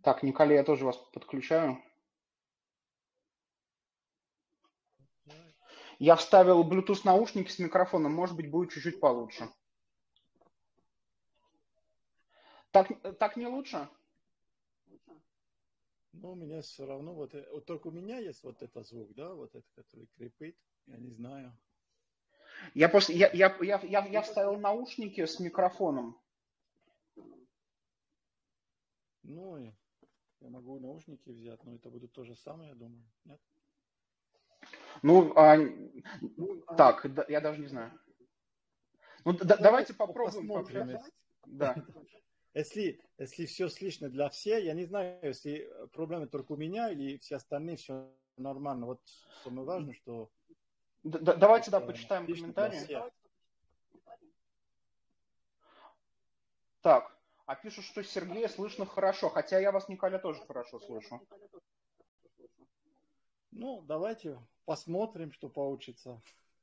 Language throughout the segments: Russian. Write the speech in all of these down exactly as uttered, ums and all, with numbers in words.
Так, Николай, я тоже вас подключаю. Я вставил Bluetooth наушники с микрофоном, может быть, будет чуть-чуть получше. Так, так не лучше? Ну, у меня все равно, вот, вот только у меня есть вот этот звук, да, вот этот, который крепит, я не знаю. Я, просто, я, я, я, я, я вставил наушники с микрофоном. Ну, я могу наушники взять, но это будет то же самое, я думаю, нет? Ну, а, так, да, я даже не знаю. Ну, Ну, да, давайте попробуем посмотрим. пообщаться. Да. Если, если все слышно для всех, я не знаю, если проблемы только у меня или все остальные, все нормально. Вот самое важное, что... Да, давайте, да, почитаем комментарии. Так, а пишут, что Сергея слышно хорошо, хотя я вас, Николя, тоже хорошо слышу. Ну, давайте посмотрим, что получится.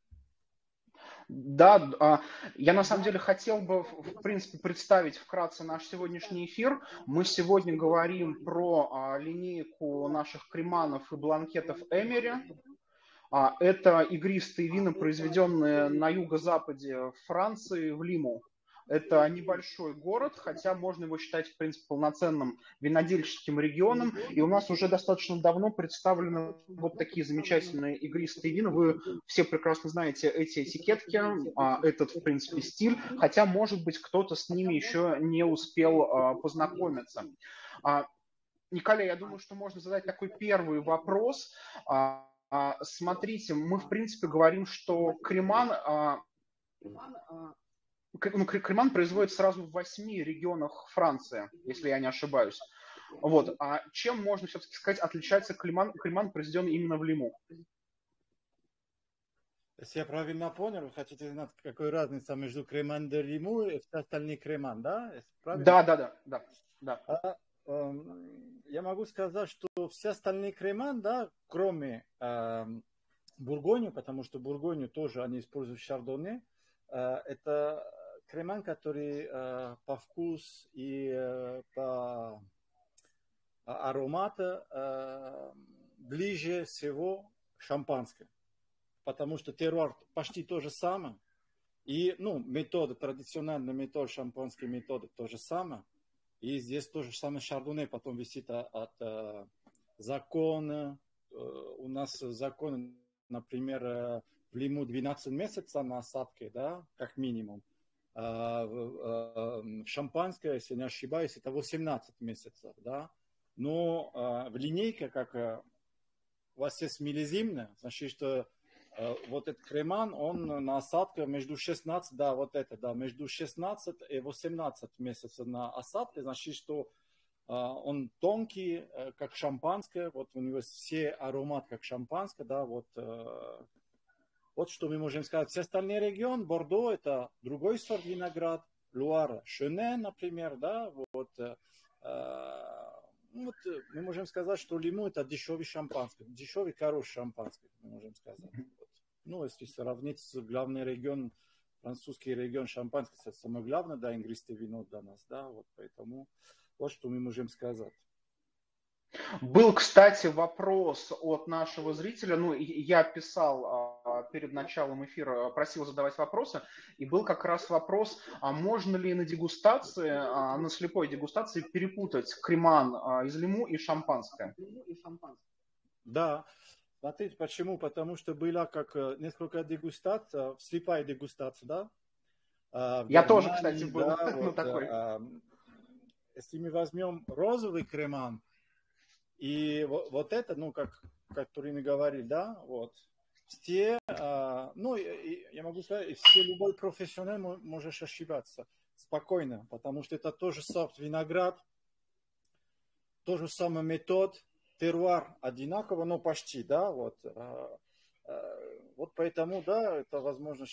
Да, я на самом деле хотел бы, в принципе, представить вкратце наш сегодняшний эфир. Мы сегодня говорим про линейку наших креманов и бланкетов Эмери. Это игристые вина, произведенные на юго-западе Франции, в Лиму. Это небольшой город, хотя можно его считать, в принципе, полноценным винодельческим регионом. И у нас уже достаточно давно представлены вот такие замечательные игристые вина. Вы все прекрасно знаете эти этикетки, этот, в принципе, стиль. Хотя, может быть, кто-то с ними еще не успел познакомиться. Николай, я думаю, что можно задать такой первый вопрос. Смотрите, мы, в принципе, говорим, что креман... Ну, креман производится сразу в восьми регионах Франции, если я не ошибаюсь. Вот. А чем можно все-таки сказать, отличается креман, креман, произведенный именно в Лиму? Если я правильно понял, вы хотите знать, какая разница между креман де Лиму и все остальные креман, да? Да, да, да, да, да. А, э, я могу сказать, что все остальные креман, да, кроме э, Бургонью, потому что Бургонью тоже они используют шардоне, э, это креман, который э, по вкусу и э, по аромату э, ближе всего шампанское. Потому что терруар почти то же самое. И, ну, метода, традиционная метода, шампанская метода то же самое. И здесь тоже самое шардоне потом висит от, от э, закона. Э, у нас закон, например, э, в Лиму двенадцать месяцев на осадке, да, как минимум. А, э, шампанское, если не ошибаюсь, это восемнадцать месяцев, да. Но э, в линейке, как э, у вас есть миллизимная, значит, что э, вот этот креман, он на осадке между шестнадцать, да, вот это, да, между шестнадцать и восемнадцать месяцев на осадке, значит, что э, он тонкий, э, как шампанское, вот у него все ароматы, как шампанское, да, вот, э, вот что мы можем сказать. Все остальные регионы, Бордо, это другой сорт виноград, Луара, Шенен, например, да, вот, э, вот мы можем сказать, что Лиму это дешевый шампанский, дешевый хороший шампанский, мы можем сказать. Вот. Ну, если сравнить с главным регионом, французский регион шампанский, это самое главное, да, игристое вино для нас, да, вот поэтому вот что мы можем сказать. Был, кстати, вопрос от нашего зрителя. Ну, я писал а, перед началом эфира, просил задавать вопросы. И был как раз вопрос, а можно ли на дегустации, а, на слепой дегустации перепутать креман а, из Лиму и шампанское? Да. Смотрите, почему? Потому что была как несколько дегустаций, слепая дегустация, да? В я Германии, тоже, кстати, был да, на вот, такой. Если мы возьмем розовый креман, и вот, вот это, ну, как, который мы говорили, да, вот, все, а, ну, и, я могу сказать, все, любой профессионал можешь ошибаться спокойно, потому что это тоже сорт виноград, тот же самый метод, терруар одинаково, но почти, да, вот, а, а, вот поэтому, да, это возможно,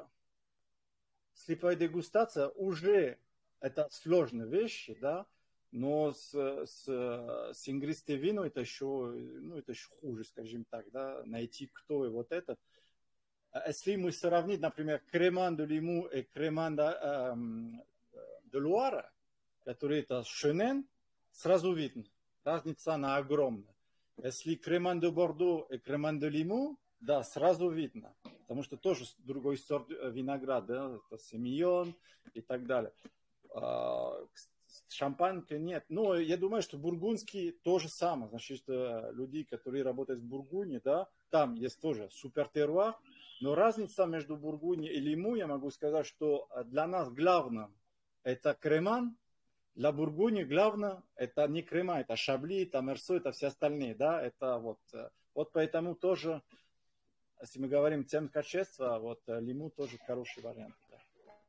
слепая дегустация уже это сложные вещи, да, но с, с, с игристым вином это еще, ну, это еще хуже, скажем так, да, найти кто и вот этот. Если мы сравним, например, креман де Лиму и креман де, эм, де Луара, который это Шенен, сразу видно. разница она огромная. Если Креман де Бордо и Креман де Лиму, да, сразу видно, потому что тоже другой сорт винограда, да, это Семион и так далее. Шампанька нет. Но я думаю, что бургундский то же самое. Значит, люди, которые работают в Бургундии, да, там есть тоже супер теруар. Но разница между Бургундией и Лиму, я могу сказать, что для нас главное это Креман. Для Бургундии главное это не Крема, это Шабли, это Мерсо, это все остальные, да, это вот, вот поэтому тоже, если мы говорим тем качества, вот Лиму тоже хороший вариант. Да.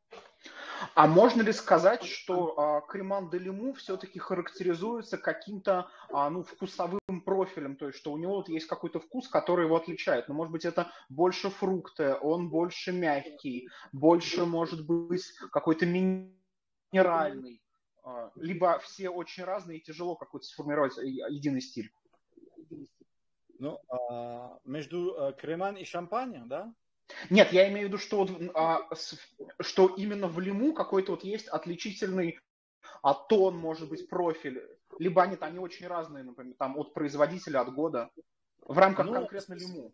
А можно ли сказать, что а, Креман де Лиму все-таки характеризуется каким-то а, ну, вкусовым профилем, то есть что у него вот есть какой-то вкус, который его отличает? Но, может быть, это больше фрукты, он больше мягкий, больше, может быть, какой-то минеральный, а, либо все очень разные и тяжело какой-то сформировать единый стиль? Ну, а, между Креман и Шампань, да? Нет, я имею в виду, что, вот, а, с, что именно в Лиму какой-то вот есть отличительный а, тон, может быть, профиль. Либо они, они очень разные, например, там от производителя, от года. В рамках ну, конкретно Лиму.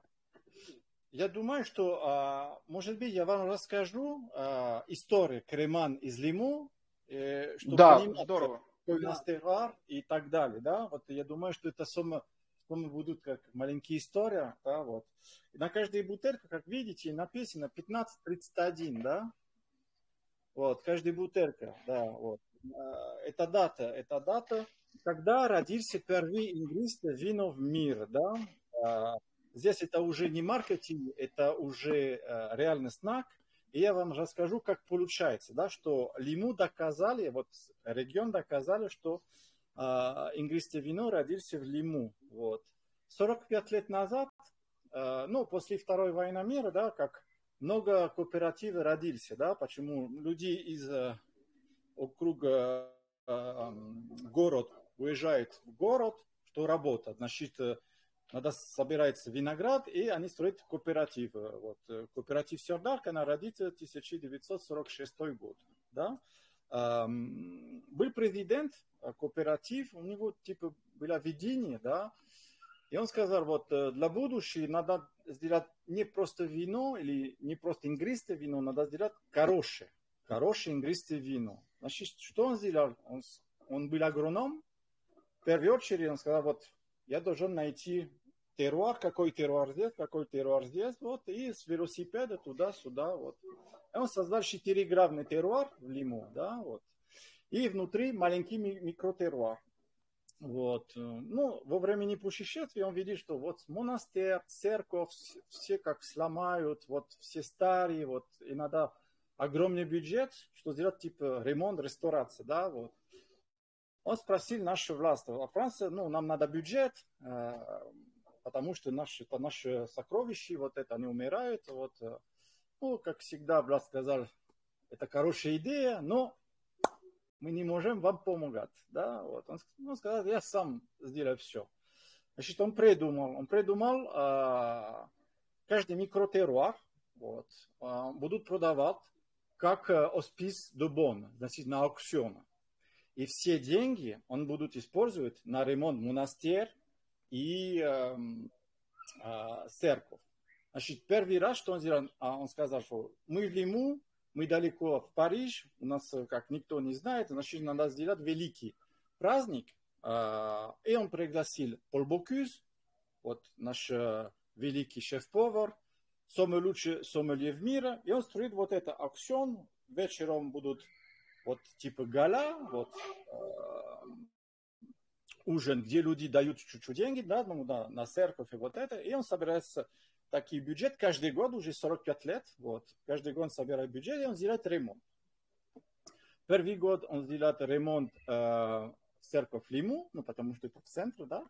Я думаю, что, а, может быть, я вам расскажу а, историю Креман из Лиму, э, чтобы да, понимать, здорово. какой у нас терроир и так далее. Да? Вот я думаю, что это самое... будут как маленькие истории, да, вот. И на каждой бутылке, как видите, написано пятнадцать тридцать один, да, вот, каждая бутылка, да, вот. Это дата, это дата, когда родился первый игристое вино в мире, да. Здесь это уже не маркетинг, это уже реальный знак. И я вам расскажу, как получается, да, что Лиму доказали, вот регион доказали, что игристое вино родился в Лиму. Вот. сорок пять лет назад, ну, после Второй войны мира, да, как много кооперативов родился, да, почему люди из округа город уезжают в город, что работать, значит, надо собирается виноград, и они строят кооператив. Вот. Кооператив Сёрдарка, она родится в тысяча девятьсот сорок шестой год, да. Был президент, кооператив, у него типа было видение, да, и он сказал, вот для будущего надо сделать не просто вино или не просто игристое вино, надо сделать хорошее, хорошее игристое вино. Значит, что он сделал? Он, он был агроном, в первую очередь он сказал, вот я должен найти теруар, какой теруар здесь, какой теруар здесь, вот, и с велосипеда туда-сюда, вот. И он создал четыре главных теруар в Лиму, да, вот. И внутри маленький микротеруар. Вот. Ну, во времени путешествия он видит, что вот монастырь, церковь, все как сломают, вот все старые, вот, и надо огромный бюджет, что сделать типа ремонт, реставрация, да, вот. Он спросил нашу власть, а Франция, ну, нам надо бюджет, потому что наши, это наши сокровища, вот это, они умирают, вот. Ну, как всегда, власть сказал, это хорошая идея, но мы не можем вам помогать, да, вот. Он, он сказал, я сам сделаю все. Значит, он придумал, он придумал, а, каждый микротеруар, вот, а, будут продавать как оспис де бон, значит, на аукционе. И все деньги он будут использовать на ремонт монастыря и э, э, церковь. Значит, первый раз, что он сделал, он сказал, что мы в Лиму, мы далеко в Париж, у нас, как никто не знает, значит, надо сделать великий праздник. Э, и он пригласил Поль Бокюз, вот наш э, великий шеф-повар, самый лучший сомелье в мире, и он строит вот это аукцион, вечером будут вот типа гала, вот э, ужин, где люди дают чуть-чуть деньги, да, ну, да, на церковь и вот это, и он собирается такой бюджет каждый год, уже сорок пять лет, вот, каждый год он собирает бюджет, и он делает ремонт. Первый год он делает ремонт э, в церковь Лиму, ну, потому что это в центре, да,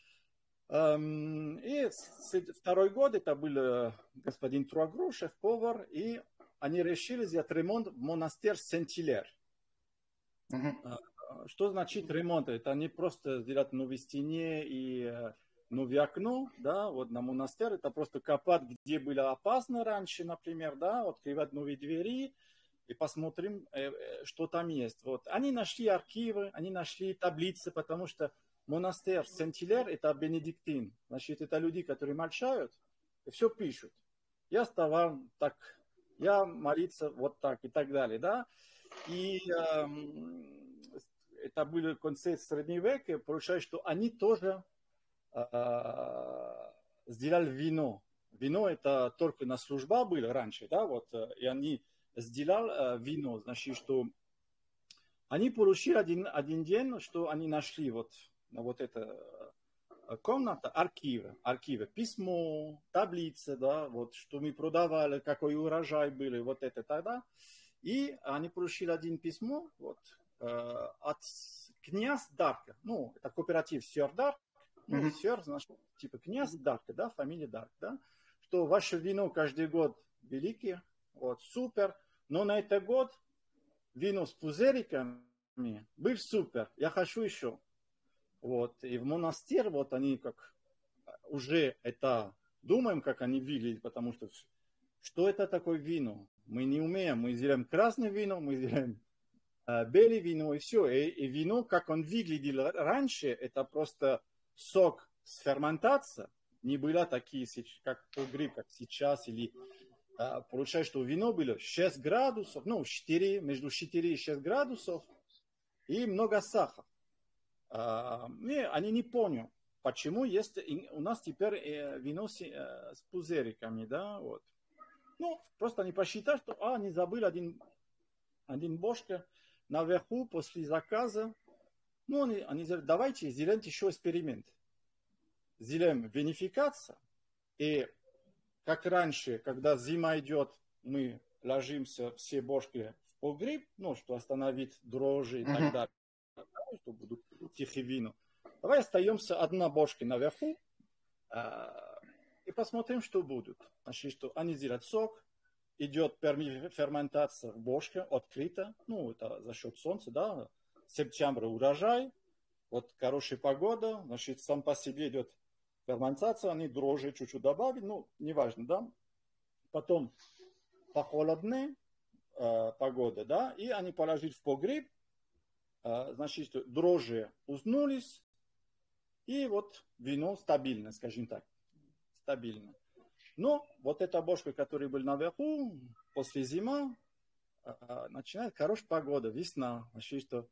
эм, и второй год это был господин Труагру, шеф-повар, и они решили сделать ремонт в монастырь Сент-Илер. Uh-huh. Что значит ремонт? Это не просто сделать новые стены и новое окно, да, вот на монастырь, это просто копать, где было опасно раньше, например, да, открывать новые двери и посмотрим, что там есть. Вот. Они нашли архивы, они нашли таблицы, потому что монастырь Сент-Хилер, это бенедиктин. Значит, это люди, которые молчают и все пишут. Я вставал так, я молиться вот так и так далее, да. И э, это были концы среднего века, получается, что они тоже э, сделали вино. Вино это только на служба было раньше, да, вот, и они сделали э, вино, значит, что они получили один, один день, что они нашли вот, вот эта комната, архивы, архивы, письмо, таблицы, да, вот, что мы продавали, какой урожай был, вот это тогда. И они получили один письмо вот, э, от князь Дарка, ну, это кооператив Сёр Дарк, ну, mm-hmm. Сёр, значит, типа князь Дарка, да, фамилия Дарк, да, что ваше вино каждый год великий, вот, супер, но на этот год вино с пузыриками был супер, я хочу еще. Вот, и в монастырь, вот они как уже это думаем, как они выглядят, потому что что это такое вино? Мы не умеем, мы делаем красное вино, мы делаем э, белое вино и все. И, и вино, как он выглядел раньше, это просто сок с ферментацией, не было такие, как погреб, как сейчас, или э, получается, что вино было шесть градусов, ну, четыре, между четыре и шесть градусов, и много сахара. Uh, не, они не поняли, почему есть у нас теперь э, вино с, э, с пузыриками, да, вот. Ну, просто они посчитали, что, а, они забыли один, один бошка наверху после заказа. Ну, они, они сказали, давайте сделаем еще эксперимент. Сделаем винификацию, и как раньше, когда зима идет, мы ложимся все бошки в погреб, ну, что остановить дрожжи и так далее. Что будут тихие вина. Давай остаемся одна бошка наверху э, и посмотрим, что будет. Значит, что они делают сок, идет ферментация в бошке, открыта, ну, это за счет солнца, да, сентябрь урожай, вот хорошая погода, значит, сам по себе идет ферментация, они дрожжи чуть-чуть добавили, ну, неважно, да. Потом похолодная э, погода, да, и они положили в погреб. Значит, дрожжи уснулись, и вот вино стабильно, скажем так, стабильно. Но вот эта бошка, которая была наверху, после зимы, начинает хорошая погода, весна. Значит, что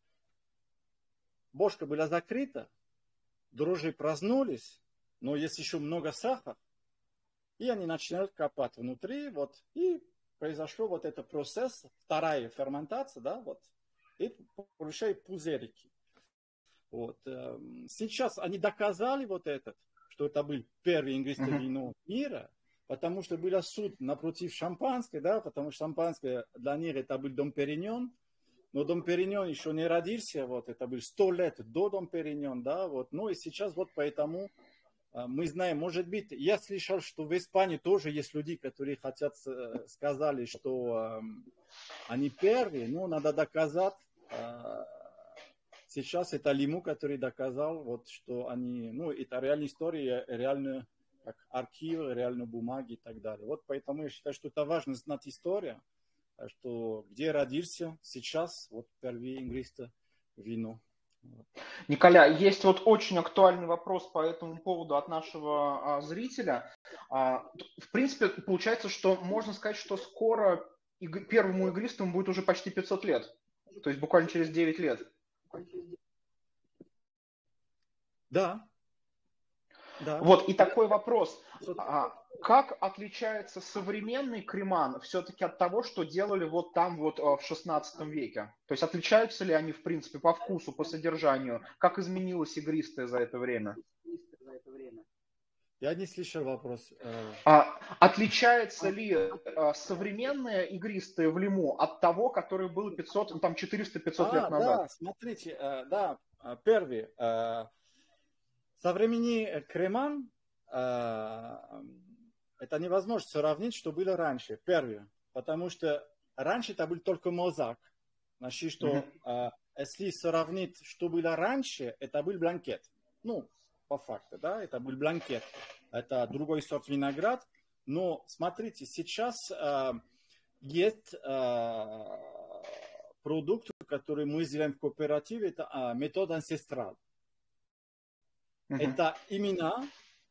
бошка была закрыта, дрожжи проснулись, но есть еще много сахара, и они начинают копать внутри, вот, и произошел вот этот процесс, вторая ферментация, да, вот, и получают пузырики. Вот. Сейчас они доказали вот этот, что это был первый игристое вино мира, потому что был суд напротив шампанского, да, потому что шампанское для них это был Дом Периньон, но Дом Периньон еще не родился, вот, это был сто лет до Дом Периньон, да, вот, ну и сейчас вот поэтому мы знаем, может быть, я слышал, что в Испании тоже есть люди, которые хотят, сказали, что они первые, но надо доказать. Сейчас это Лиму, который доказал, вот, что они, ну, это реальная история, реальные как архивы, реальные бумаги и так далее. Вот поэтому я считаю, что это важно знать историю, что где родился сейчас, вот первые игристое вино. Вот. Николя, есть вот очень актуальный вопрос по этому поводу от нашего а, зрителя. А, в принципе, получается, что можно сказать, что скоро иг- первому игристому будет уже почти пятьсот лет. То есть буквально через девять лет. Да. Да. Вот, и такой вопрос. А, как отличается современный креман все-таки от того, что делали вот там вот в шестнадцатом веке? То есть отличаются ли они, в принципе, по вкусу, по содержанию? Как изменилось игристое за это время? Я не слышал вопрос. А, отличается ли а, современное игристое в Лиму от того, которое было пятьсот, ну, там четыреста-пятьсот а, лет назад? Да, смотрите, да, первый. Современный креман, это невозможно сравнить, что было раньше. Первый, потому что раньше это был только мозаик. Значит, что mm-hmm. если сравнить, что было раньше, это был бланкет. Ну, по факту, да, это был бланкет. Это другой сорт виноград. Но смотрите, сейчас э, есть э, продукт, который мы сделаем в кооперативе, это э, метод анцестрал. Uh-huh. Это имена.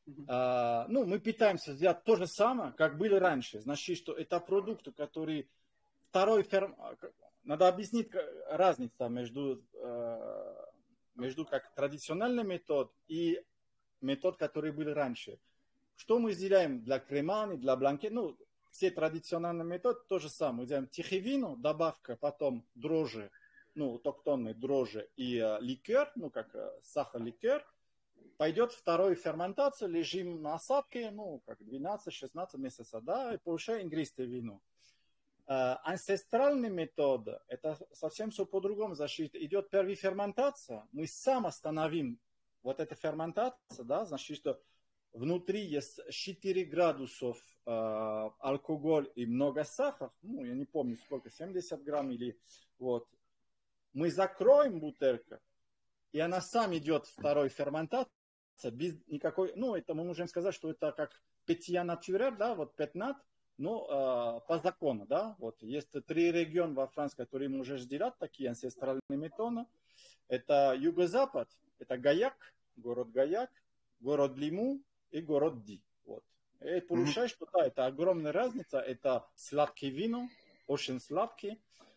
Uh, ну, мы пытаемся сделать то же самое, как было раньше. Значит, что это продукты, которые второй ферм... Надо объяснить разницу между, uh, между как традиционный метод и метод, который был раньше. Что мы сделаем для кремани, для бланкет? Ну, все традиционные методы то же самое. Мы делаем тихое вино, добавка, потом дрожжи, ну, автохтонные дрожжи и uh, ликер, ну, как uh, сахар-ликер. Пойдет вторая ферментация, лежим на осадке, ну, как двенадцать-шестнадцать месяцев, да, и получаем игристое вино. Uh, анцестральный метод, это совсем все по-другому. Значит, идет первая ферментация, мы сам остановим вот эту ферментацию, да, значит, что внутри есть четыре градусов uh, алкоголь и много сахара, ну, я не помню сколько, семьдесят грамм или вот. Мы закроем бутылку, и она сам идет второй ферментации, без никакой, ну, это мы можем сказать, что это как питья натюрель, да, вот пятнат, но э, по закону, да, вот есть три региона во Франции, которые можно сделать такие анцестральные методы. Это юго-запад, это Гаяк, город Гаяк, город Лиму и город Ди. Вот. И получается, что да, это огромная разница, это сладкое вино, очень сладкий,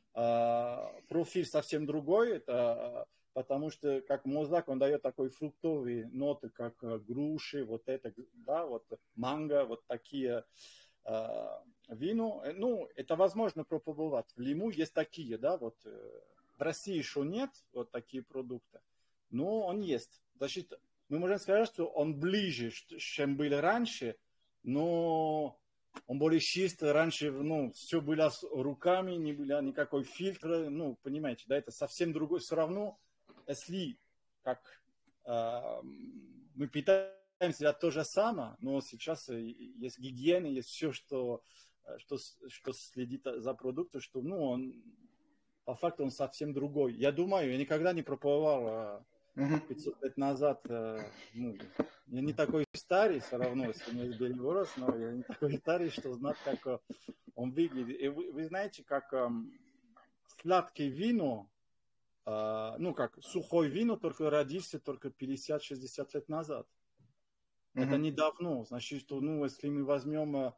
э, профиль совсем другой, это потому что как мозак, он дает такой фруктовые ноты, как груши, вот это, да, вот манго, вот такие э, вино. Ну, это возможно попробовать. В Лиму есть такие, да, вот в России еще нет вот такие продукты, но он есть. Значит, мы можем сказать, что он ближе, чем был раньше, но он более чистый. Раньше, ну, все было с руками, не было никакой фильтра, ну, понимаете, да, это совсем другое. Все равно, если как э, мы питаемся делать то же самое, но сейчас есть гигиена, есть все, что, что, что следит за продуктом, что, ну, он, по факту он совсем другой. Я думаю, я никогда не пробовал пятьсот лет назад, ну, я не такой старый, все равно, если у меня есть белый волос, но я не такой старый, что знать, как он выглядит. И вы, вы знаете, как эм, сладкое вино, Uh, ну, как сухое вино, только родился только пятьдесят-шестьдесят лет назад. Mm-hmm. Это недавно. Значит, что, ну, если мы возьмем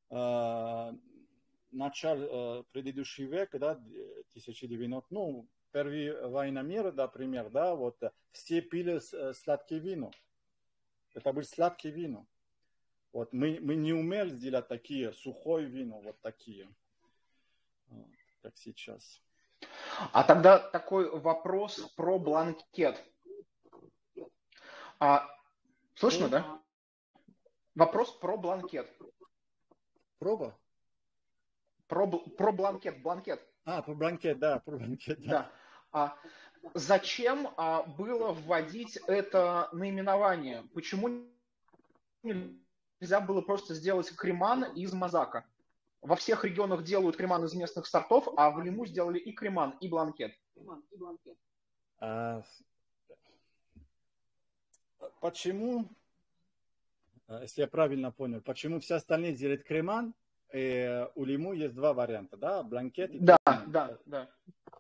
uh, начало uh, предыдущего века, да, тысяча девятьсот, ну, Первая война мира, например, да, вот, все пили сладкое вино. Это было сладкое вино. Вот, мы, мы не умели сделать такие, сухое вино, вот такие, как сейчас. А тогда такой вопрос про бланкет. А, слышно, ну, да? Вопрос про бланкет. Проба? Про, про бланкет, бланкет. А, про бланкет, да, про бланкет, да. Да. А, зачем а, было вводить это наименование? Почему нельзя было просто сделать креман из мозака? Во всех регионах делают креман из местных сортов, а в Лиму сделали и креман, и бланкет. А, почему, если я правильно понял, почему все остальные делают креман, и у Лиму есть два варианта, да, бланкет и да, креман. Да, да,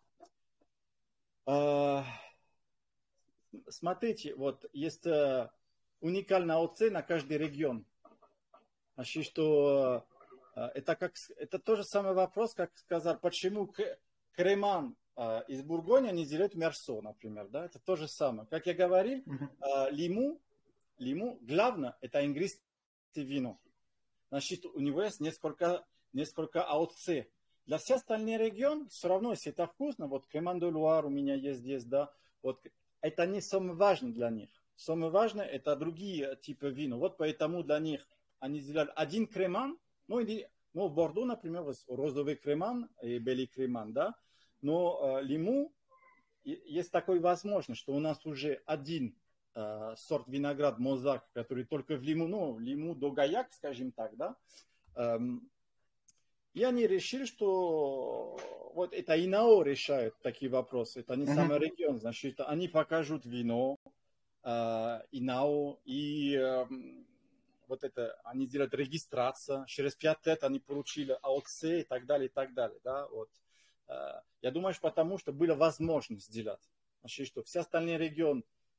а, смотрите, вот есть уникальная ОЦ на каждый регион. Значит, что Это, как, это тот же самый вопрос, как сказать, почему креман э, из Бургония не делают мерсо, например. Да? Это то же самое. Как я говорил, э, лиму, лиму, главное, это игристое вино. Значит, у него есть несколько, несколько АОЦ. Для всех остальных регионов, все равно, если это вкусно, вот креман де Луар у меня есть здесь, да, вот, это не самое важное для них. Самое важное, это другие типы вина. Вот поэтому для них они сделали один креман. Ну, или, ну, в Бордо, например, розовый креман и белый креман, да. Но э, Лиму есть такой возможность, что у нас уже один э, сорт виноград мозак, который только в Лиму, ну, Лиму до Гаяк, скажем так, да. Эм, и они решили, что вот это ИНАО решает такие вопросы. Это не mm-hmm. самый регион, значит, они покажут вино, э, ИНАО и... Э, вот это, они делают регистрацию, через пять лет они получили АОЦ и так далее, и так далее, да, вот. Я думаю, что потому что была возможность сделать. Значит, что все остальные регионы,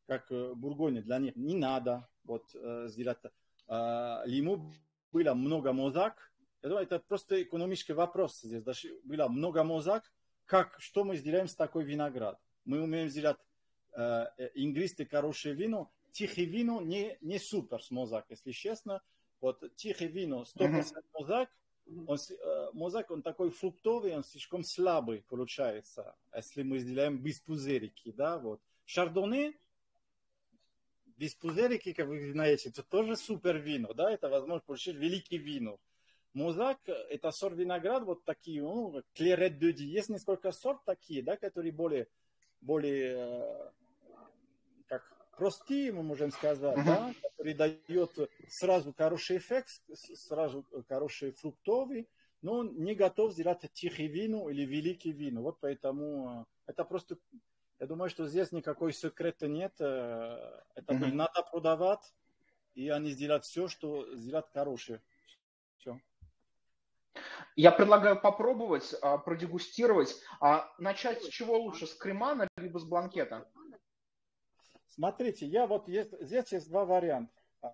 как Бургония, для них не надо вот, сделать лиму. Было много мозак. Я думаю, это просто экономический вопрос здесь. Даже было много мозак. Как, что мы сделаем с такой виноград? Мы умеем сделать э, игристое хорошее вино. Тихое вино не, не супер с мозак, если честно. Вот тихое вино, сто процентов мозак. Он, э, мозак, он такой фруктовый, он слишком слабый получается, если мы сделаем без пузырики, да, вот. Шардоне без пузырики, как вы знаете, это тоже супер вино, да, это возможно получить великий вино. Мозак, это сорт виноград, вот такие, ну, клерет де ди. Есть несколько сорт такие, да, которые более, более, э, как простые, мы можем сказать, uh-huh. да, которые дают сразу хороший эффект, сразу хороший фруктовый, но не готов сделать тихий вино или великий вино. Вот поэтому это просто, я думаю, что здесь никакой секрета нет. Это uh-huh. надо продавать, и они сделают все, что сделать хорошее. Все. Я предлагаю попробовать, а, продегустировать. А начать с чего лучше, с кремана либо с бланкета? Смотрите, я вот есть, здесь есть два варианта.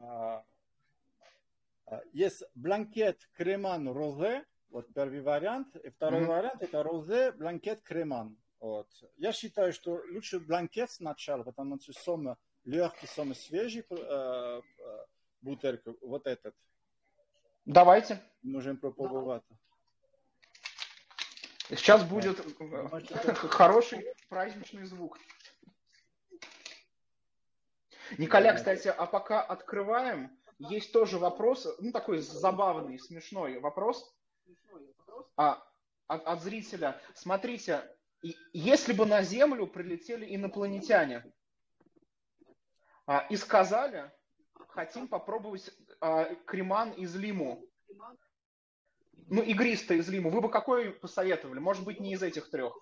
Есть бланкет креман розе, вот первый вариант, и второй mm-hmm. вариант это розе бланкет креман. Вот. Я считаю, что лучше бланкет сначала, потому что самый легкий, самый свежий э, бутылка, вот этот. Давайте. Можем попробовать. Сейчас будет хороший праздничный звук. Николя, кстати, а пока открываем, есть тоже вопрос, ну такой забавный, смешной вопрос а, от, от зрителя. Смотрите, если бы на Землю прилетели инопланетяне а, и сказали, хотим попробовать а, креман из лиму, ну игристый из лиму, вы бы какой посоветовали? Может быть, не из этих трех?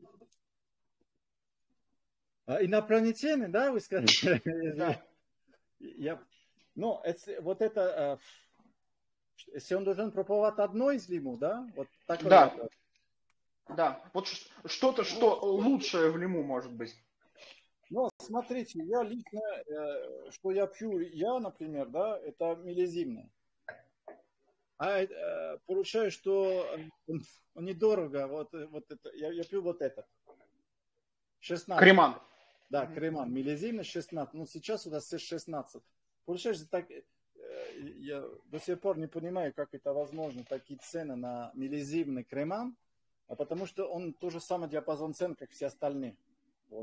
Инопланетяне, да, вы сказали? Да. Я, ну, это, вот это, если он должен пробовать одно из лиму, да? Вот такой да. Вопрос. Да. Вот что-то, что лучшее в лиму может быть. Ну, смотрите, я лично, что я пью, я, например, да, это миллизимное. А э, получаю, что он, он недорого, вот, вот это, я, я пью вот этот. шестнадцать. Креман. Да, креман, миллизимный шестнадцать. Ну, сейчас у нас шестнадцать. Получается, так, я до сих пор не понимаю, как это возможно, такие цены на миллизимный креман, а потому что он тот же самый диапазон цен, как все остальные. Вот.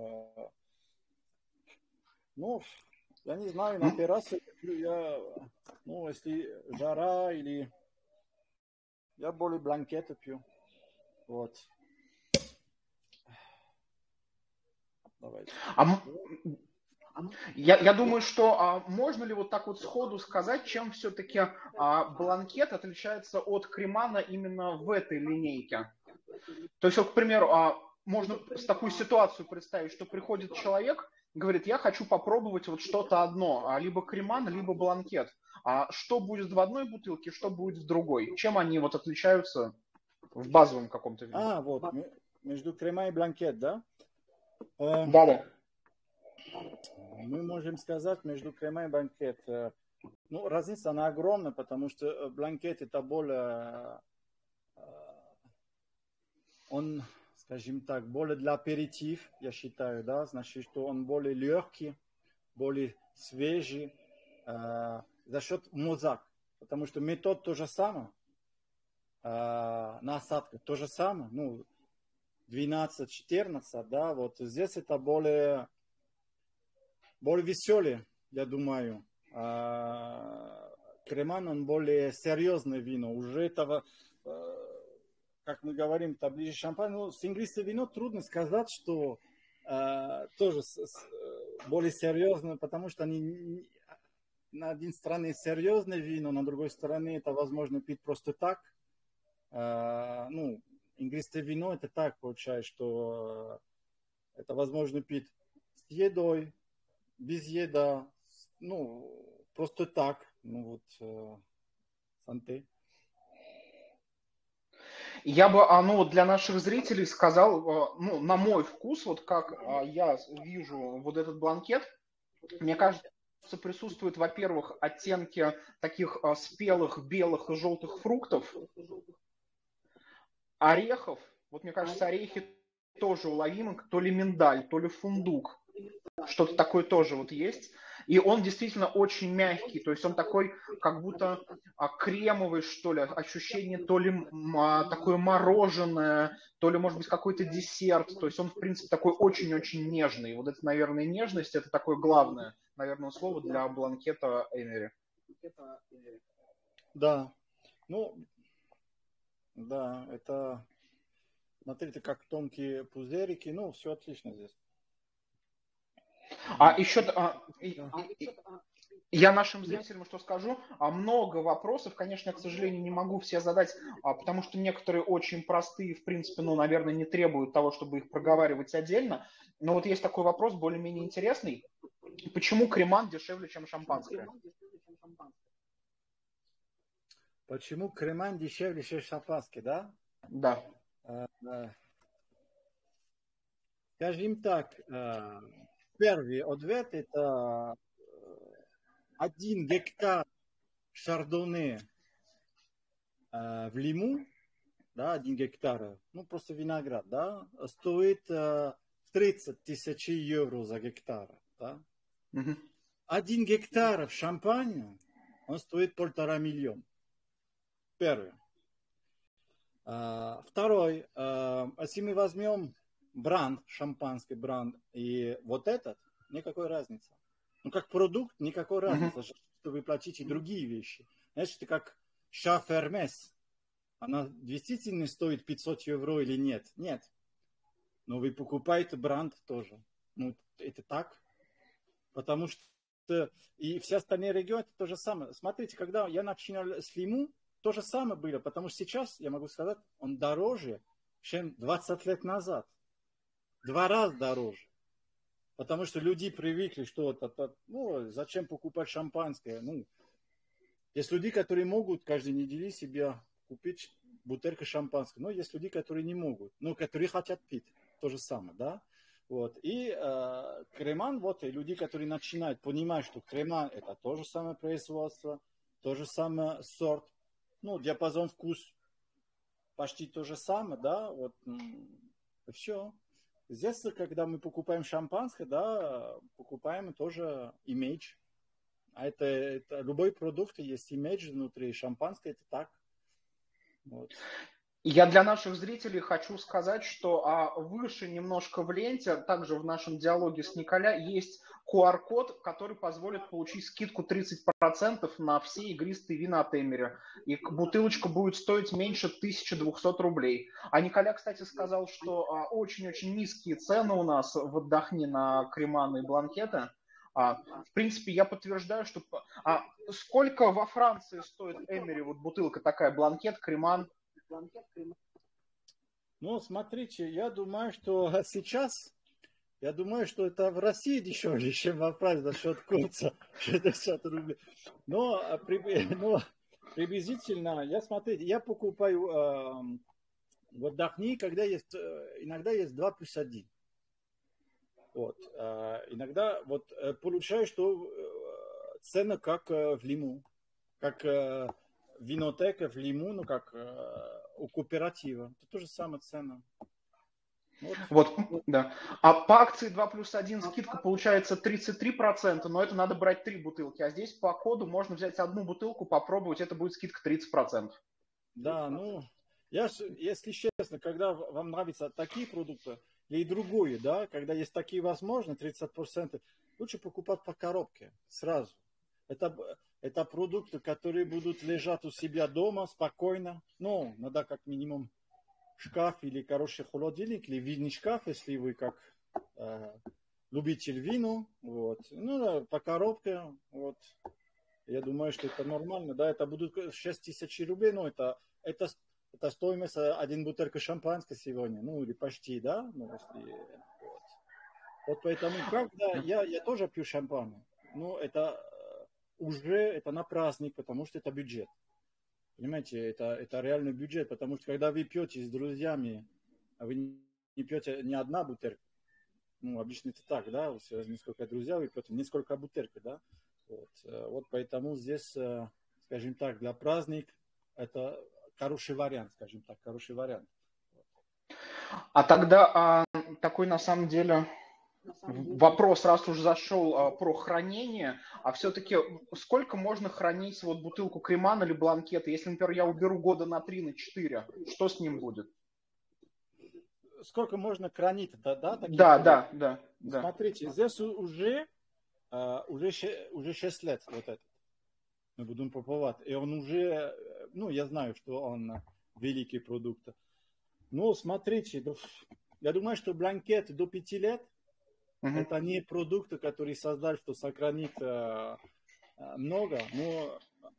Ну, я не знаю, на террасе я, ну, если жара или я более бланкеты пью. Вот. Давайте. А, я, я думаю, что а, можно ли вот так вот сходу сказать, чем все-таки а, бланкет отличается от кремана именно в этой линейке? То есть, вот, к примеру, а, можно с такую ситуацию представить, что приходит человек, говорит, я хочу попробовать вот что-то одно, а, либо креман, либо бланкет. А что будет в одной бутылке, что будет в другой? Чем они вот отличаются в базовом каком-то виде? А, вот, между крема и бланкет, да? Да, да. Мы можем сказать, между крема и бланкет, ну, разница, она огромна, потому что бланкет это более, он, скажем так, более для аперитив, я считаю, да, значит, что он более легкий, более свежий, э, за счет мозак, потому что метод то же самое, э, насадка то же самое, ну, двенадцать-четырнадцать, да, вот здесь это более, более веселее, я думаю. А креман, он более серьезное вино. Уже этого, как мы говорим, это ближе шампань. Ну, с игристое вино трудно сказать, что а, тоже с, с, более серьезное, потому что они на одной стороне серьезное вино, на другой стороне это возможно пить просто так. А, ну, игристое вино это так получается, что это возможно пить с едой, без еда, ну, просто так. Ну вот, э, санте. Я бы, а, ну, для наших зрителей сказал, а, ну, на мой вкус, вот как а, я вижу вот этот бланкет, мне кажется, присутствуют, во-первых, оттенки таких а, спелых белых и желтых фруктов, орехов. Вот мне кажется, орехи тоже уловимы, то ли миндаль, то ли фундук. Что-то такое тоже вот есть. И он действительно очень мягкий, то есть он такой, как будто а, кремовый, что ли, ощущение то ли м, а, такое мороженое, то ли, может быть, какой-то десерт. То есть он, в принципе, такой очень-очень нежный. Вот это, наверное, нежность, это такое главное, наверное, слово для бланкета Эмери. Да, ну, да, это, смотрите, как тонкие пузырики, ну, все отлично здесь. А еще а, и, и, я нашим зрителям что скажу, а много вопросов, конечно, я, к сожалению, не могу все задать, а, потому что некоторые очень простые, в принципе, ну, наверное, не требуют того, чтобы их проговаривать отдельно. Но вот есть такой вопрос, более-менее интересный. Почему креман дешевле, чем шампанское? Почему креман дешевле, чем шампанский, да? Да. А, а, скажем так, первый ответ это один гектар шардоне в Лиму, да, один гектар, ну просто виноград, да, стоит тридцать тысяч евро за гектар, да. Угу. Один гектар в Шампане, он стоит полтора миллиона. Первый. А, второй, а, если мы возьмем бренд, шампанский бренд, и вот этот, никакой разницы. Ну, как продукт, никакой разницы, Угу. что вы платите другие вещи. Значит, как Ша Фермес, она действительно стоит пятьсот евро или нет? Нет. Но вы покупаете бренд тоже. Ну, это так. Потому что и все остальные регионы это то же самое. Смотрите, когда я начинал с Лиму, то же самое было, потому что сейчас, я могу сказать, он дороже, чем двадцать лет назад. Два раза дороже. Потому что люди привыкли, что это, ну, зачем покупать шампанское. Ну, есть люди, которые могут каждую неделю себе купить бутылку шампанского. Но есть люди, которые не могут, но которые хотят пить. То же самое, да? Вот. И э, креман, вот, и люди, которые начинают понимать, что креман это то же самое производство, то же самое сорт, ну, диапазон вкус почти то же самое, да, вот, все. Здесь, когда мы покупаем шампанское, да, покупаем тоже имидж. А это, это любой продукт, есть имидж внутри, шампанское это так. Вот. Я для наших зрителей хочу сказать, что а, выше немножко в ленте, также в нашем диалоге с Николя, есть ку ар код, который позволит получить скидку тридцать процентов на все игристые вина от Эмери. И бутылочка будет стоить меньше тысячи двухсот рублей. А Николя, кстати, сказал, что а, очень-очень низкие цены у нас в Отдохни на креманы и бланкеты. А, в принципе, я подтверждаю, что... А, сколько во Франции стоит Эмери, вот бутылка такая, бланкет, креман? Ну, смотрите, я думаю, что сейчас, я думаю, что это в России дешевле, чем во Франции за счет курса шестьдесят рублей. Но, но приблизительно, я смотрите, я покупаю э, в Отдохни, когда есть, иногда есть два плюс один. Вот. Э, иногда вот получаю, что цена как в Лиму, как э, винотека в Лиму, ну как э, у кооператива. Это тоже самая цена. Вот. вот, да. А по акции два плюс один скидка получается тридцать три процента, но это надо брать три бутылки. А здесь по коду можно взять одну бутылку, попробовать, это будет скидка тридцать процентов. Да, ну, я, если честно, когда вам нравятся такие продукты, или другое, да, когда есть такие возможности, тридцать процентов, лучше покупать по коробке сразу. Это, это продукты, которые будут лежать у себя дома спокойно. Ну, надо как минимум шкаф или хороший холодильник, или винный шкаф, если вы как э, любитель вина. Вот. Ну, по коробке. Вот. Я думаю, что это нормально. Да, это будут шесть тысяч рублей, но это, это, это стоимость один бутылка шампанского сегодня. Ну, или почти, да. Ну, если, вот. вот поэтому, когда я, я тоже пью шампань, но это уже это на праздник, потому что это бюджет. Понимаете, это, это реальный бюджет, потому что когда вы пьете с друзьями, вы не пьете ни одна бутылка. Ну, обычно это так, да, у вас несколько друзей, вы пьете несколько бутылок, да. Вот, вот поэтому здесь, скажем так, для праздника это хороший вариант, скажем так, хороший вариант. А тогда а, такой на самом деле вопрос, раз уж зашел а, про хранение, а все-таки сколько можно хранить вот бутылку кремана или бланкета? Если, например, я уберу года на три, на четыре, что с ним будет? Сколько можно хранить, да? Да, такие да, продукты? да, да, да. Смотрите, здесь уже, uh, уже, уже шесть лет вот этот. Мы будем пробовать. И он уже, ну, я знаю, что он великий продукт. Но смотрите, я думаю, что бланкет до пяти лет, uh-huh. это не продукт, который создал, что сохранит uh, много, но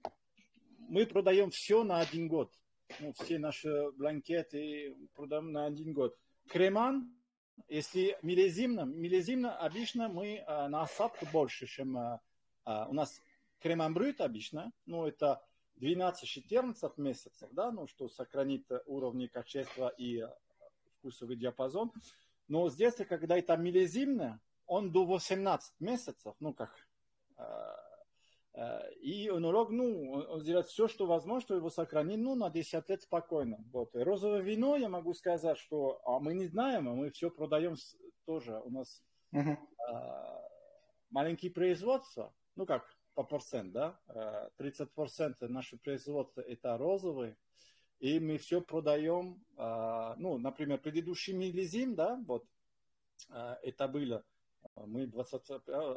мы продаем все на один год. Ну, все наши бланкеты продаем на один год. Креман, если миллезимно, миллезимно обычно мы uh, на осадку больше, чем uh, uh, у нас креман брют обычно, ну, это двенадцать-четырнадцать месяцев, да, ну, что сохранит уровни качества и вкусовый диапазон. Но здесь, когда это миллезимное, он до восемнадцати месяцев, ну, как, э, э, и энолог, ну, он делает все, что возможно, чтобы его сохранить, ну, на десять лет спокойно. Вот. И розовое вино, я могу сказать, что а мы не знаем, а мы все продаем тоже. У нас uh-huh. э, маленькие производства, ну, как, по процент, да, тридцать процентов нашего производства это розовые, и мы все продаем, ну, например, предыдущий миллезим, да, вот, это было, мы двадцатое,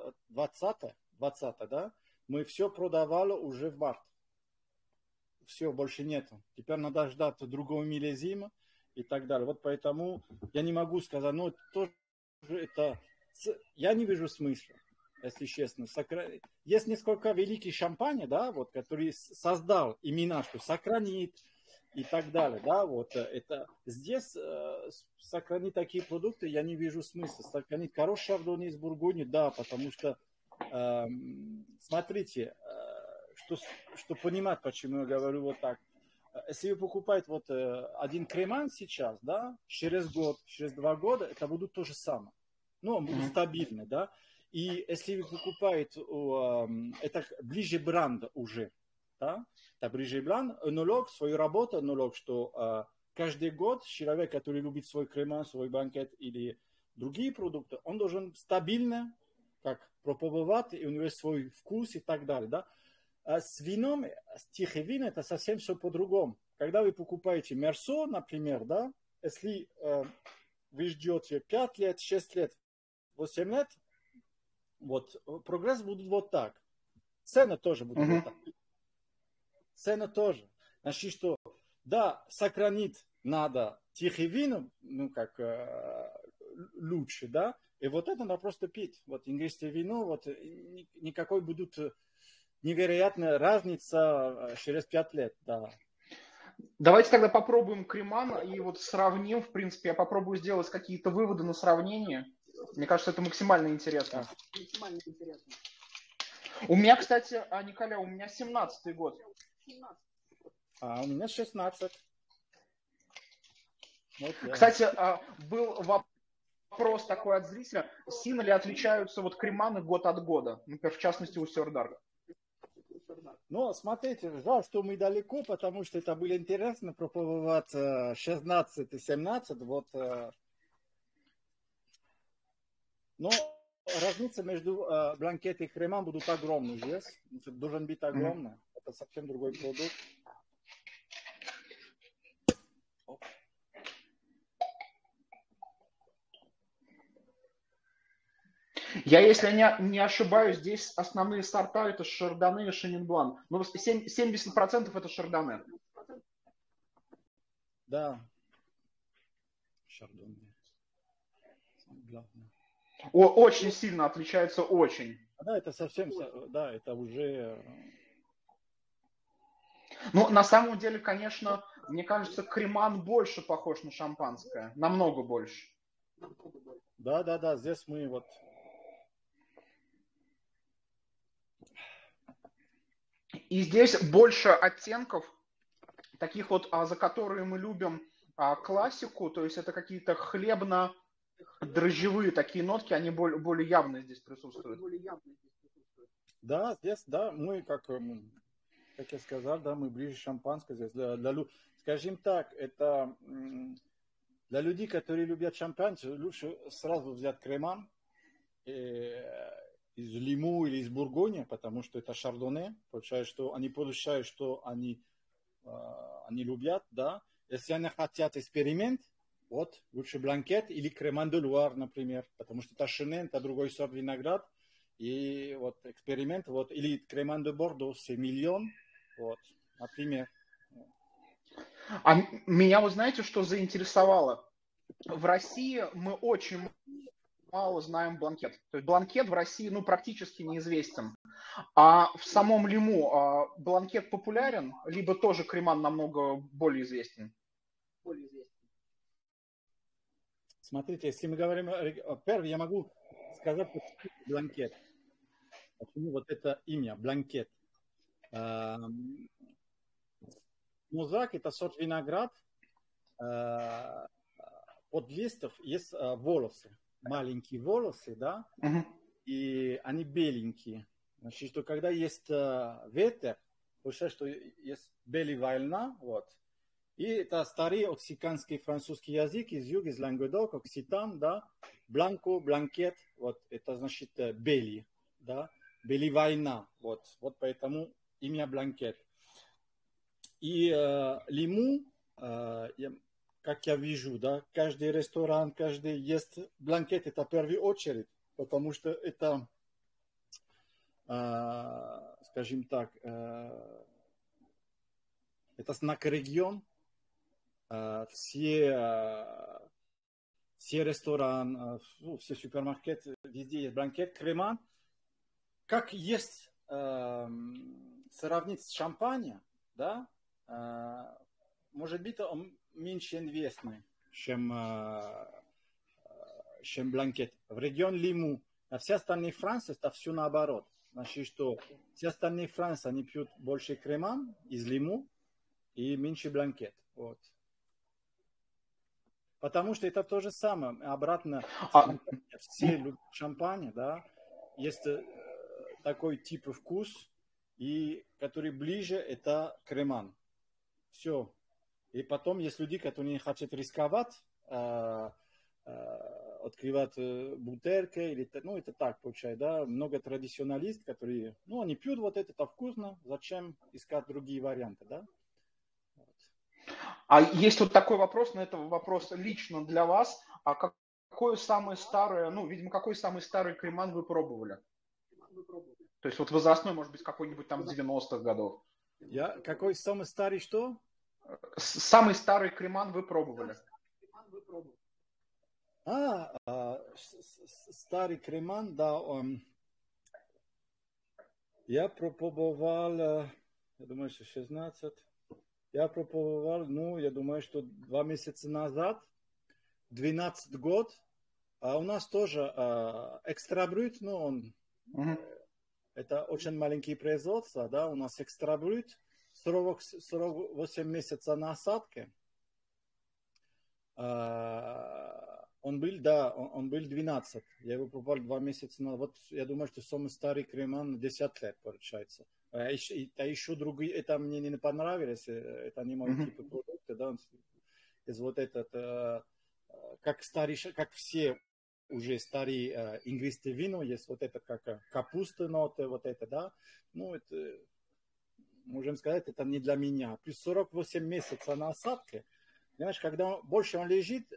двадцатое, да, мы все продавали уже в март, все, больше нету, теперь надо ждать другого миллезима и так далее, вот поэтому я не могу сказать, ну, тоже это, я не вижу смысла. Если честно, есть несколько великих шампаней, да, вот, который создал имена, что сохранит и так далее, да, вот, это здесь э, сохранить такие продукты я не вижу смысла. Сохранить хороший шардоне из Бургундии, да, потому что, э, смотрите, э, что, что понимать, почему я говорю вот так. Если вы покупаете вот э, один креман сейчас, да, через год, через два года, это будут то же самое. Ну, он будет mm-hmm. стабильный, да. И если вы покупаете, это ближе бренд уже, да? Это ближе бренд, энолог, свою работу, энолог, что каждый год человек, который любит свой креман, свой банкет или другие продукты, он должен стабильно как пробовать, и у него есть свой вкус и так далее, да? А с вином, с тихим вином, это совсем все по-другому. Когда вы покупаете мерсо, например, да, если э, вы ждете пять лет, шесть лет, восемь лет, вот, прогресс будет вот так. Цена тоже будет uh-huh. вот так. Цена тоже. Значит, что, да, сохранить надо тихий вино, ну, как э, лучше, да, и вот это надо просто пить. Вот, инглийское вино, вот, никакой будут невероятная разница через пять лет, да. Давайте тогда попробуем креман и вот сравним, в принципе, я попробую сделать какие-то выводы на сравнение. Мне кажется, это максимально интересно. Да. Максимально интересно. У меня, кстати, а, Николя, у меня семнадцатый год. А у меня шестнадцать. Вот, кстати, а, был вопрос такой от зрителя. Сильно ли отличаются вот креманы год от года? Например, в частности, у Сёрдарга. Ну, смотрите, жаль, что мы далеко, потому что это было интересно попробовать шестнадцать и семнадцать. Вот. Но разница между э, бланкет и кремом будут огромны здесь. Должен быть огромный. Mm-hmm. Это совсем другой продукт. Я, если не, не ошибаюсь, здесь основные сорта это шардоне и шенин блан. Ну, семьдесят процентов это шардоне. Да. Шардоне. Главное. О, очень сильно отличается, очень. Да, это совсем, да, это уже... Ну, на самом деле, конечно, мне кажется, креман больше похож на шампанское. Намного больше. Да, да, да, здесь мы вот... И здесь больше оттенков, таких вот, а, за которые мы любим а, классику, то есть это какие-то хлебно-дрожжевые такие нотки, они более, более явно здесь присутствуют. Да, здесь, да, мы, как, м, как я сказал, да, мы ближе шампанское здесь. Для, для, лю- скажем так, это м, для людей, которые любят шампанское, лучше сразу взять креман э, из Лиму или из Бургуня, потому что это шардоне. Получается, что они получают, что они, э, они любят, да. Если они хотят эксперимент, вот, лучше бланкет или креман де Луар, например, потому что это шинен, это другой сорт виноград. И вот эксперимент, вот, или креман де Бордо, c'est миллион, вот, например. А меня, вы знаете, что заинтересовало? В России мы очень мало знаем бланкет. То есть бланкет в России, ну, практически неизвестен. А в самом Лиму а, бланкет популярен, либо тоже креман намного более известен? Смотрите, если мы говорим, первый, я могу сказать, почему бланкет. Почему вот это имя, бланкет. Музак – это сорт виноград. Под листов есть волосы, маленькие волосы, да, Угу. и они беленькие. Значит, что когда есть ветер, получается, что есть белая волна, вот. И это старый оксиканский французский язык из юга, из Лангедок, окситан, да, бланко, бланкет, вот, это значит белый, да, белая война, вот, вот поэтому имя бланкет. И э, Лиму, э, я, как я вижу, да, каждый ресторан, каждый ест бланкет, это в первую очередь, потому что это, э, скажем так, э, это знак региона. Uh, все, uh, все рестораны, uh, все супермаркеты, везде есть бланкет, креман. Как есть uh, сравнить с шампанем, да, uh, может быть, он меньше известный, чем, uh, чем бланкет. В регионе Лиму, а все остальные Франции, это все наоборот. Значит, что все остальные Франции, они пьют больше креман из Лиму и меньше бланкет. Вот. Потому что это то же самое. Обратно, А, все любят шампань, да. Есть такой тип вкус, и который ближе, это креман. Все. И потом есть люди, которые не хотят рисковать, э, э, открывать бутылки, или, ну, это так получается, да. Много традиционалистов, которые, ну, они пьют вот это, это вкусно, зачем искать другие варианты, да. а есть вот такой вопрос, но это вопрос лично для вас. А какое самое старое, ну, видимо, какой самый старый креман вы пробовали? То есть вот возрастной, может быть, какой-нибудь там девяностых годов. Я, какой самый старый что? Самый старый креман вы пробовали? А, а старый креман, да, он... Я пробовал, я думаю, что шестнадцать. Я пробовал, ну, я думаю, что два месяца назад, двенадцать год. А у нас тоже а, экстрабрют, ну, он, Угу. это очень маленькие производства, да, у нас экстрабрют, сорок, сорок восемь месяцев на осадке. А, он был, да, он, он был двенадцать. Я его пробовал два месяца назад. Вот я думаю, что самый старый креман десять лет получается. А еще, а еще другие, это мне не понравилось, это не мой Mm-hmm. тип продукта, да, из вот этот, как старый, как все уже старые игристые вино, есть вот это как капуста ноты, вот это, да, ну, это, можем сказать, это не для меня. Плюс сорок восемь месяцев на осадке, понимаешь, когда он, больше он лежит,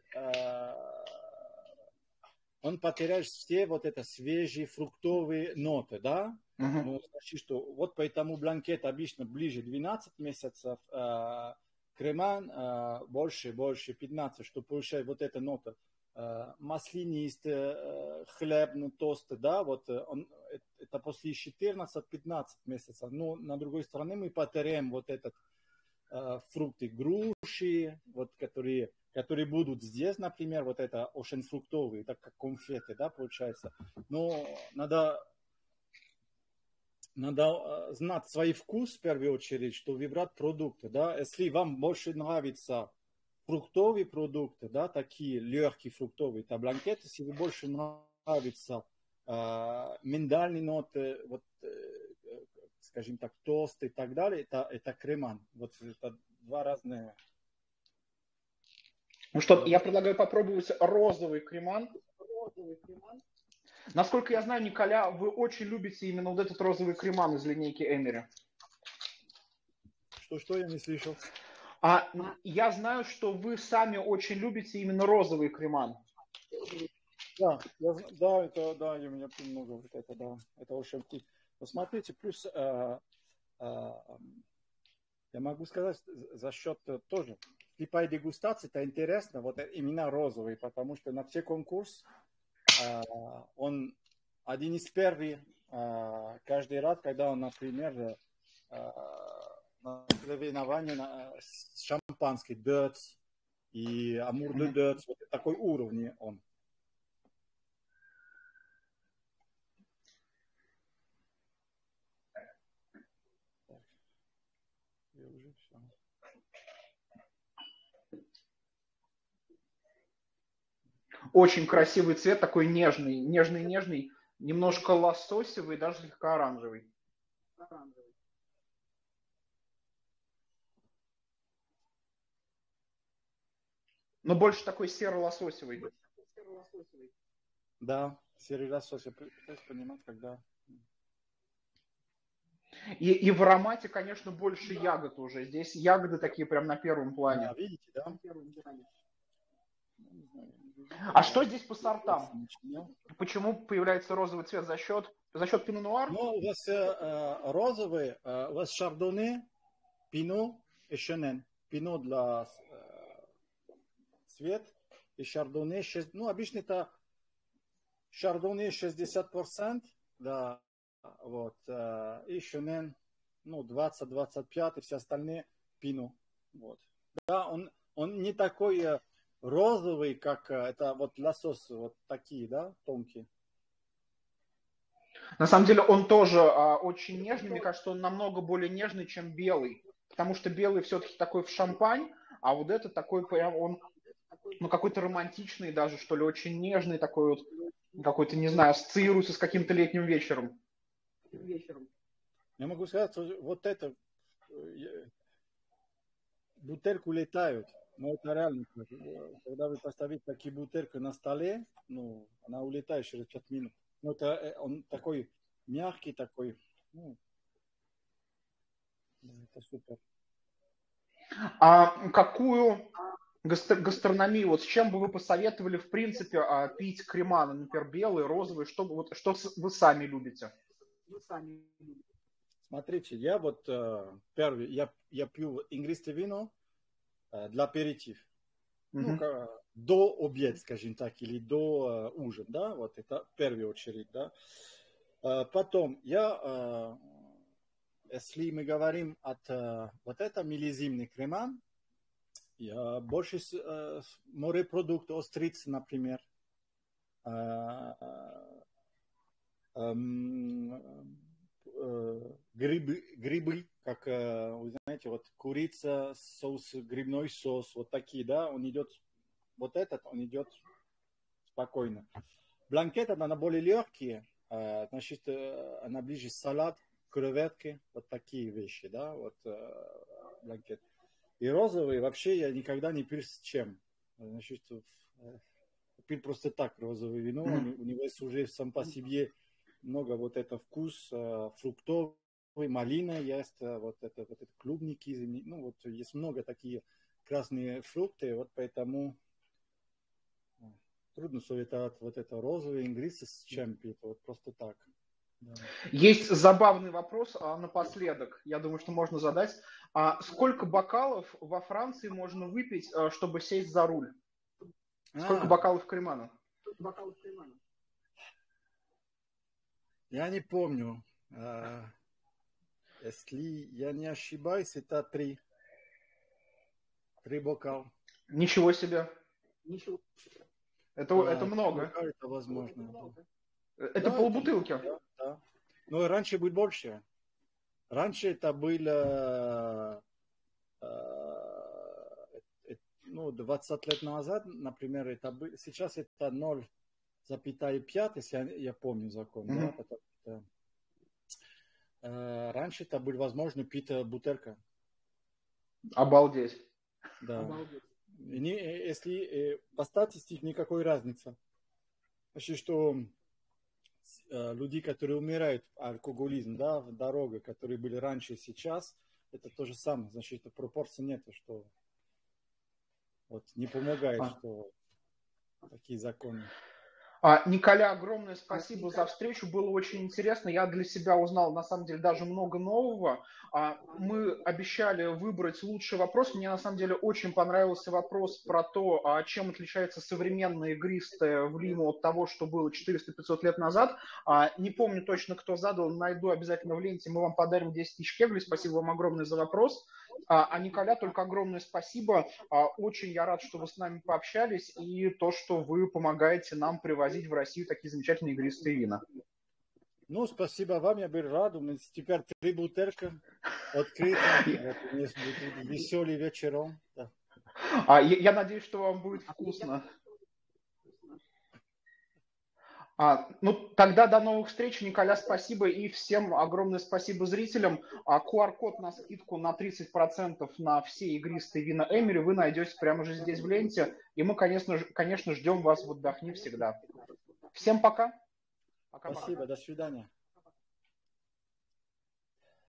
он потеряет все вот это свежие фруктовые ноты, да? Uh-huh. Ну, значит, что вот поэтому бланкет обычно ближе двенадцать месяцев, э, креман э, больше, больше пятнадцать, что получает вот эта нота э, маслянистая, э, хлебный, тост, да, вот он, это после четырнадцать-пятнадцать месяцев. Но на другой стороне мы потеряем вот этот э, фрукты, груши, вот которые которые будут здесь, например, вот это очень фруктовые, так как конфеты, да, получается. Но надо, надо знать свой вкус в первую очередь, что выбрать продукты, да. Если вам больше нравятся фруктовые продукты, да, такие легкие фруктовые, это бланкет. Если вы больше нравятся э, миндальные ноты, вот, э, скажем так, тост и так далее, это, это креман. Вот это два разные. Ну что, я предлагаю попробовать розовый креман. Насколько я знаю, Николя, вы очень любите именно вот этот розовый креман из линейки Эмери. Что-что, я не слышал. А я знаю, что вы сами очень любите именно розовый креман. Да, я, да, это, да, у меня много вот это, да, это очень вкусно. Посмотрите, плюс э, э, я могу сказать за счет тоже слепая дегустация, это интересно, вот именно розовый, потому что на все конкурс э, он один из первых э, каждый раз, когда он, например, э, на соревновании на шампанский Дёрц и Амур де Дёрц, вот такой уровень он. Очень красивый цвет, такой нежный, нежный-нежный, немножко лососевый, даже слегка оранжевый. Но больше такой серо-лососевый. Да, серый лосось, я пытаюсь понимать, когда... И, и в аромате, конечно, больше ягод уже. Здесь ягоды такие прям на первом плане. А, видите, да? А что здесь по сортам? Почему появляется розовый цвет? За счет, за счет пино нуар? Ну, у вас э, розовый, э, у вас шардоне, пино и шенен. Пино для э, цвет и шардоне, ну, обычно это шардоне шестьдесят процентов, да, вот, э, и шенен, ну, двадцать-двадцать пять, и все остальные пино, вот. Да, он, он не такой э, розовый, как э, это вот лосось, вот такие, да, тонкие. На самом деле он тоже а, очень нежный. Мне кажется, он намного более нежный, чем белый. Потому что белый все-таки такой в шампань, а вот этот такой прям он, ну, какой-то романтичный даже, что ли, очень нежный такой вот, какой-то, не знаю, ассоциируется с каким-то летним вечером. Я могу сказать, что вот это бутылку летают. Но это реально. Когда вы поставите такие бутылки на столе, ну, она улетает через пять минут. Ну, это он такой мягкий, такой. Ну, это супер. А какую гастр- гастрономию, вот с чем бы вы посоветовали, в принципе, а, пить креманы, например, белый, розовый, что, вот, что с- вы сами любите? Смотрите, я вот э, первый, я, я пью игристое вино э, для аперитив. Mm-hmm. Ну, как, до обеда, скажем так, или до э, ужина, да, вот это в первую очередь, да. Э, потом я, э, если мы говорим от э, вот это миллизимный креман, я больше э, морепродукты, острицы, например, э, э, э, грибы, грибы, как, э, вы знаете, вот курица, соус, грибной соус, вот такие, да, он идет, вот этот, он идет спокойно. Бланкет, она более легкие, э, значит, э, она ближе салат, креветки, вот такие вещи, да, вот э, бланкет. И розовый вообще я никогда не пил с чем. Значит, пил просто так розовое вино. Mm-hmm. У него есть уже сам по себе много вот это вкус фруктовый, малина есть, вот это, вот это клубники. Ну, вот есть много такие красные фрукты, вот поэтому трудно советовать вот это розовое ингрисы с чем пить, вот просто так. Да. Есть забавный вопрос а, напоследок, я думаю, что можно задать. А сколько бокалов во Франции можно выпить, а, чтобы сесть за руль? Сколько а, бокалов кремана? Я не помню. А, если я не ошибаюсь, это три. Три бокала. Ничего себе. Ничего. Это, да, это много. Это возможно. Это да, полбутылки. Это, да, да. Но раньше было больше. Раньше это было ну, двадцать лет назад, например, это было, сейчас это ноль целых пять, если я, я помню закон, mm-hmm. да, потому что э, раньше это было возможно пить бутылка. Обалдеть. Да. Обалдеть. Не, если по статистике никакой разницы. Значит, что э, люди, которые умирают от алкоголизма, да, в дороге, которые были раньше и сейчас, это то же самое. Значит, это пропорции нет, что вот не помогает, а. что такие законы. А, Николя, огромное спасибо за встречу, было очень интересно, я для себя узнал, на самом деле, даже много нового. А, мы обещали выбрать лучший вопрос, мне, на самом деле, очень понравился вопрос про то, а, чем отличается современное игристое в Лиму от того, что было четыреста-пятьсот лет назад. А, не помню точно, кто задал, найду обязательно в ленте, мы вам подарим десять тысяч кеглей, спасибо вам огромное за вопрос. А, а Николя, только огромное спасибо, а, очень я рад, что вы с нами пообщались, и то, что вы помогаете нам привозить в Россию такие замечательные игристые вина. Ну, спасибо вам, я был рад. У меня теперь три бутылки открыты. Веселый вечером. Да. А, я, я надеюсь, что вам будет вкусно. А, ну, тогда до новых встреч, Николя, спасибо, и всем огромное спасибо зрителям. А, ку ар код на скидку на тридцать процентов на все игристые вина Эмери вы найдете прямо же здесь в ленте. И мы, конечно, конечно ждем вас в «Отдохни всегда». Всем пока. Пока-пока. Спасибо, до свидания.